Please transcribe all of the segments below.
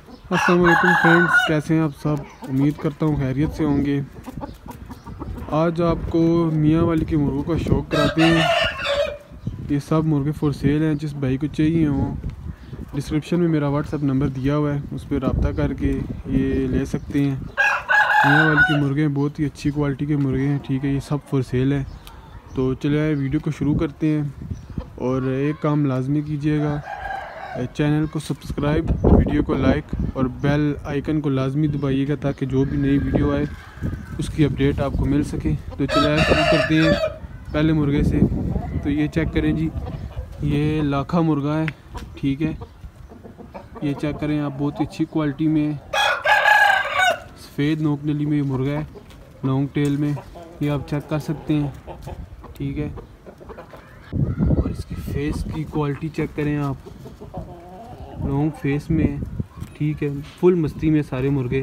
अस्सलाम वालेकुम फ्रेंड्स, कैसे हैं आप सब। उम्मीद करता हूँ खैरियत से होंगे। आज आपको मियाँ वाली के मुर्गों का शौक़ कराते हैं। ये सब मुर्गे फॉर सेल हैं, जिस भाई को चाहिए हो डिस्क्रिप्शन में मेरा व्हाट्सअप नंबर दिया हुआ है, उस पर रब्ता करके ये ले सकते हैं। मियाँ वाली के मुर्गे हैं, बहुत ही अच्छी क्वालिटी के मुर्गे हैं। ठीक है, ये सब फॉर सेल हैं। तो चलिए वीडियो को शुरू करते हैं। और एक काम लाजमी कीजिएगा, चैनल को सब्सक्राइब, वीडियो को लाइक और बेल आइकन को लाजमी दबाइएगा ताकि जो भी नई वीडियो आए उसकी अपडेट आपको मिल सके। तो चलिए शुरू करते हैं पहले मुर्गे से। तो ये चेक करें जी, ये लाखा मुर्गा है। ठीक है, ये चेक करें आप, बहुत अच्छी क्वालिटी में सफ़ेद नोक नली में ये मुर्गा है, लॉन्ग टेल में। ये आप चेक कर सकते हैं। ठीक है, और इसकी फेस की क्वालिटी चेक करें आप, लॉन्ग फेस में। ठीक है, फुल मस्ती में सारे मुर्गे।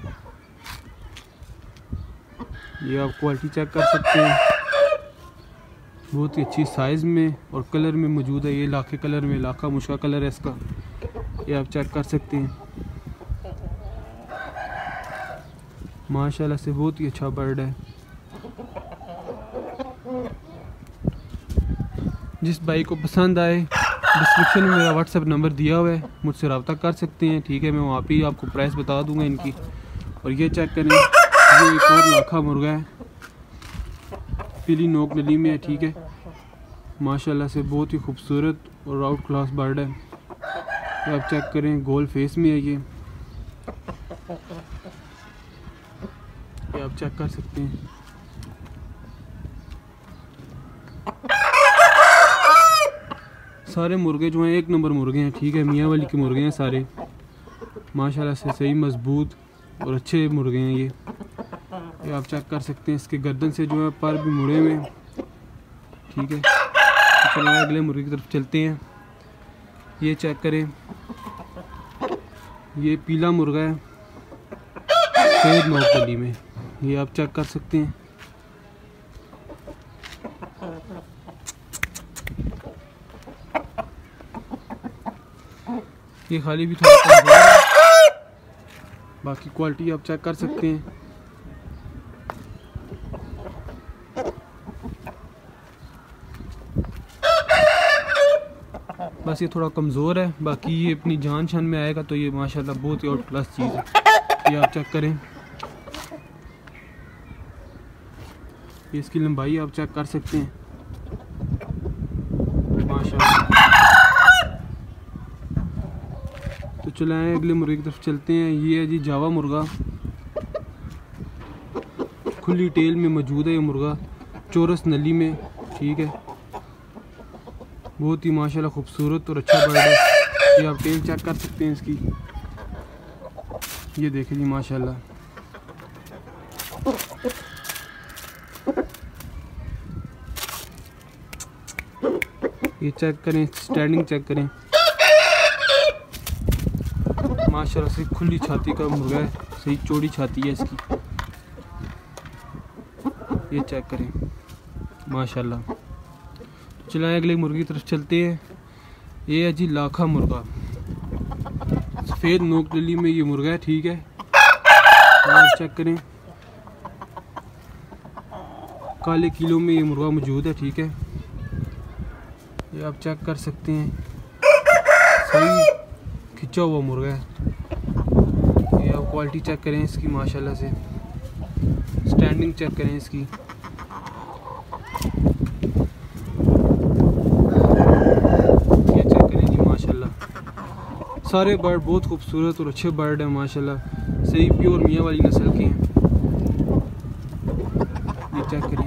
ये आप क्वालिटी चेक कर सकते हैं, बहुत ही अच्छी साइज़ में और कलर में मौजूद है। ये लाखे कलर में, लाखा मुश्का कलर है इसका। ये आप चेक कर सकते हैं। माशाल्लाह से बहुत ही अच्छा बर्ड है। जिस भाई को पसंद आए डिस्क्रिप्शन में मेरा व्हाट्सएप नंबर दिया हुआ है, मुझसे रब्ता कर सकते हैं। ठीक है, मैं वहाँ पे ही आपको प्राइस बता दूंगा इनकी। और ये चेक करें, ये एक और लाखा मुर्गा है, पीली नोक नली में है। ठीक है, माशाल्लाह से बहुत ही खूबसूरत और आउट क्लास बर्ड है। ये आप चेक करें, गोल फेस में है ये आप चेक कर सकते हैं। सारे मुर्गे जो हैं एक नंबर मुर्गे हैं। ठीक है, मियाँ वाली के मुर्गे हैं सारे, माशाल्लाह से सही मजबूत और अच्छे मुर्गे हैं ये आप चेक कर सकते हैं। इसके गर्दन से जो है पर भी मुड़े हुए हैं। ठीक है, तो चलिए अगले मुर्गे की तरफ चलते हैं। ये चेक करें, ये पीला मुर्गा है सफ़ेद नोक नली में। ये आप चेक कर सकते हैं। ये खाली भी थोड़ा कमज़ोर है, बाकी क्वालिटी आप चेक कर सकते हैं। बस ये थोड़ा कमज़ोर है, बाकी ये अपनी जान शान में आएगा तो ये माशाल्लाह बहुत ही आउट क्लास चीज़ है। ये आप चेक करें, ये इसकी लंबाई आप चेक कर सकते हैं माशाल्लाह। तो चले आए अगले मुर्गे की तरफ चलते हैं। ये है जी जावा मुर्गा, खुली टेल में मौजूद है ये मुर्गा, चौरस नली में। ठीक है, बहुत ही माशाल्लाह खूबसूरत और अच्छा बर्ड है। ये आप टेल चेक कर सकते हैं इसकी। ये देखें जी माशाल्लाह, ये चेक करें, स्टैंडिंग चेक करें, माशाल्लाह से खुली छाती का मुर्गा है, सही चौड़ी छाती है इसकी। ये चेक करें माशाल्लाह। तो चलाएं अगले मुर्गे की तरफ चलते हैं। ये है जी लाखा मुर्गा, सफ़ेद नोक नली में ये मुर्गा है। ठीक है, और चेक करें, काले किलो में ये मुर्गा मौजूद है। ठीक है, ये आप चेक कर सकते हैं, सही खिंचा हुआ मुर्गा है। ये आप क्वालिटी चेक करें इसकी माशाल्लाह से, स्टैंडिंग चेक करें इसकी। ये चेक करें जी माशाल्लाह, सारे बर्ड बहुत खूबसूरत और अच्छे बर्ड हैं माशाल्लाह, सही प्योर मियाँ वाली नस्ल के हैं। ये चेक करें।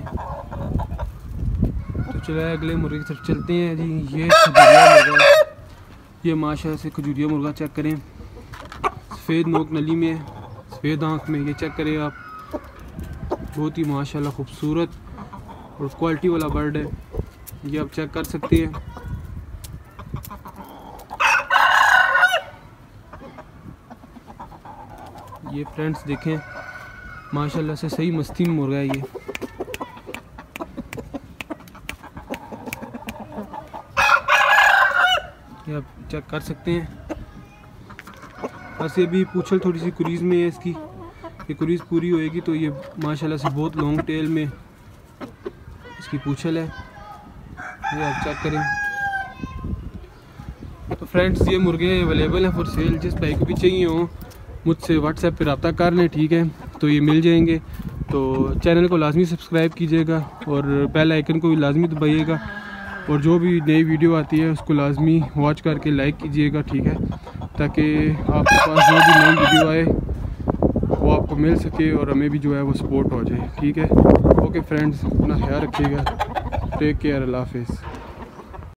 तो चलिए अगले मुर्गे की तरफ चलते हैं जी। ये खजूरिया मुर्गा, ये माशाल्लाह से खजूरिया मुर्गा चेक करें, सफ़ेद नोक नली में, सफ़ेद आँख में। ये चेक करें आप, बहुत ही माशाल्लाह खूबसूरत और क्वालिटी वाला बर्ड है। ये आप चेक कर सकते हैं। ये फ्रेंड्स देखें, माशाल्लाह से सही मस्ती में मुर्गा है ये। ये आप चेक कर सकते हैं। बस ये अभी पूछल थोड़ी सी कुरीज़ में है इसकी, ये कुरीज़ पूरी होएगी तो ये माशाल्लाह से बहुत लॉन्ग टेल में इसकी पूछल है, ये आप चेक करें। तो फ्रेंड्स ये मुर्गे अवेलेबल हैं फॉर सेल, जिस भाई को भी चाहिए हो मुझसे व्हाट्सएप पे रब्ता कर लें, ठीक है, तो ये मिल जाएंगे। तो चैनल को लाजमी सब्सक्राइब कीजिएगा और बेल आइकन को भी लाजमी दबाइएगा, और जो भी नई वीडियो आती है उसको लाजमी वॉच करके लाइक कीजिएगा, ठीक है, ताकि आपके पास जो भी नई वीडियो आए वो आपको मिल सके और हमें भी जो है वो सपोर्ट हो जाए, ठीक है। ओके फ्रेंड्स, अपना ख्याल रखिएगा, टेक केयर, अल्लाह हाफिज़।